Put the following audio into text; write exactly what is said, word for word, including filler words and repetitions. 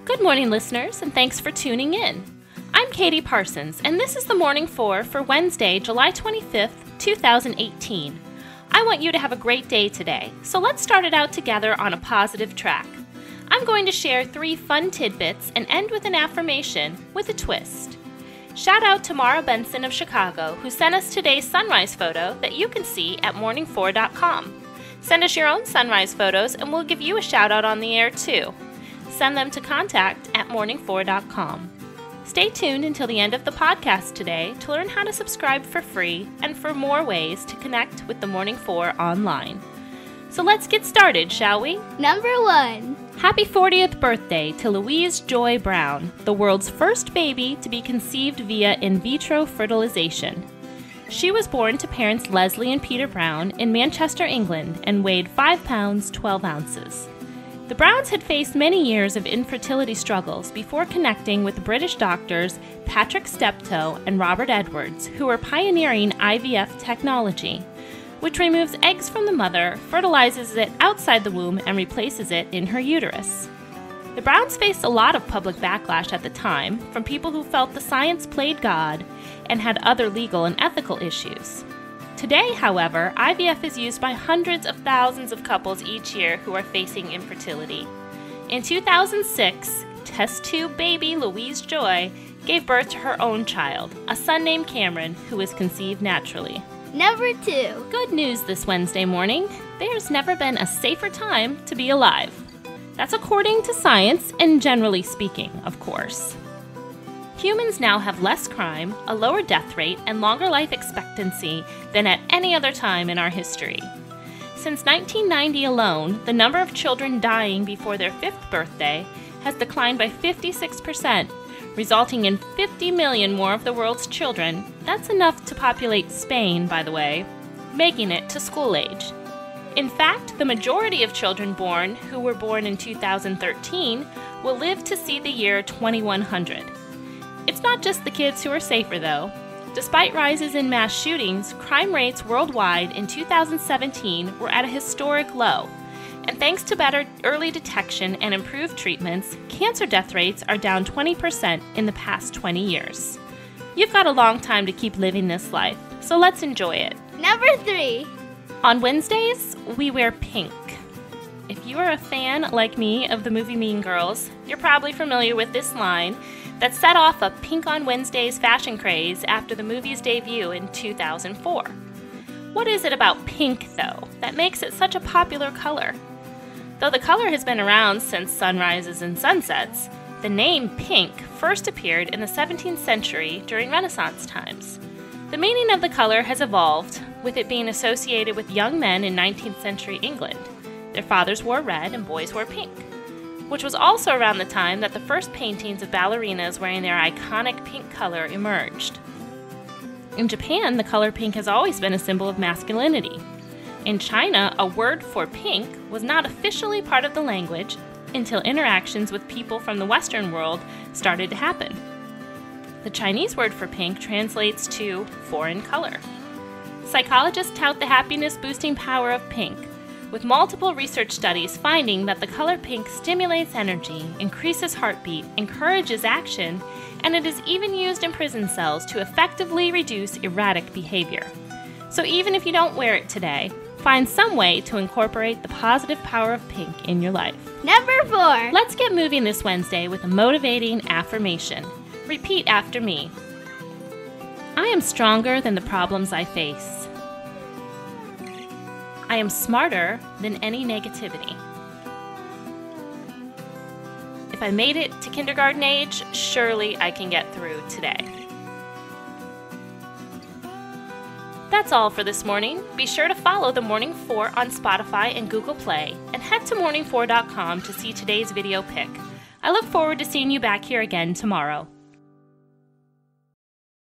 Good morning, listeners, and thanks for tuning in. I'm Katie Parsons, and this is the Morning Four for Wednesday, July twenty-fifth, two thousand eighteen. I want you to have a great day today, so let's start it out together on a positive track. I'm going to share three fun tidbits and end with an affirmation with a twist. Shout out to Mara Benson of Chicago, who sent us today's sunrise photo that you can see at morning four dot com. Send us your own sunrise photos and we'll give you a shout out on the air too. Send them to contact at morning four dot com. Stay tuned until the end of the podcast today to learn how to subscribe for free and for more ways to connect with the Morning Four online. So let's get started, shall we? Number one. Happy fortieth birthday to Louise Joy Brown, the world's first baby to be conceived via in vitro fertilization. She was born to parents Leslie and Peter Brown in Manchester, England, and weighed five pounds, twelve ounces. The Browns had faced many years of infertility struggles before connecting with British doctors Patrick Steptoe and Robert Edwards, who were pioneering I V F technology, which removes eggs from the mother, fertilizes it outside the womb, and replaces it in her uterus. The Browns faced a lot of public backlash at the time from people who felt the science played God and had other legal and ethical issues. Today, however, I V F is used by hundreds of thousands of couples each year who are facing infertility. In two thousand six, test tube baby Louise Joy gave birth to her own child, a son named Cameron, who was conceived naturally. Number two. Good news this Wednesday morning. There's never been a safer time to be alive. That's according to science and generally speaking, of course. Humans now have less crime, a lower death rate, and longer life expectancy than at any other time in our history. Since nineteen ninety alone, the number of children dying before their fifth birthday has declined by fifty-six percent, resulting in fifty million more of the world's children. That's enough to populate Spain, by the way, making it to school age. In fact, the majority of children born who were born in two thousand thirteen will live to see the year twenty-one hundred. It's not just the kids who are safer, though. Despite rises in mass shootings, crime rates worldwide in two thousand seventeen were at a historic low. And thanks to better early detection and improved treatments, cancer death rates are down twenty percent in the past twenty years. You've got a long time to keep living this life, so let's enjoy it. Number three. On Wednesdays, we wear pink. If you are a fan, like me, of the movie Mean Girls, you're probably familiar with this line that set off a Pink on Wednesdays fashion craze after the movie's debut in two thousand four. What is it about pink, though, that makes it such a popular color? Though the color has been around since sunrises and sunsets, the name pink first appeared in the seventeenth century during Renaissance times. The meaning of the color has evolved, with it being associated with young men in nineteenth century England. Their fathers wore red and boys wore pink, which was also around the time that the first paintings of ballerinas wearing their iconic pink color emerged. In Japan, the color pink has always been a symbol of masculinity. In China, a word for pink was not officially part of the language until interactions with people from the Western world started to happen. The Chinese word for pink translates to foreign color. Psychologists tout the happiness-boosting power of pink, with multiple research studies finding that the color pink stimulates energy, increases heartbeat, encourages action, and it is even used in prison cells to effectively reduce erratic behavior. So even if you don't wear it today, find some way to incorporate the positive power of pink in your life. Number four. Let's get moving this Wednesday with a motivating affirmation. Repeat after me. I am stronger than the problems I face. I am smarter than any negativity. If I made it to kindergarten age, surely I can get through today. That's all for this morning. Be sure to follow the Morning Four on Spotify and Google Play, and head to morning four dot com to see today's video pic. I look forward to seeing you back here again tomorrow.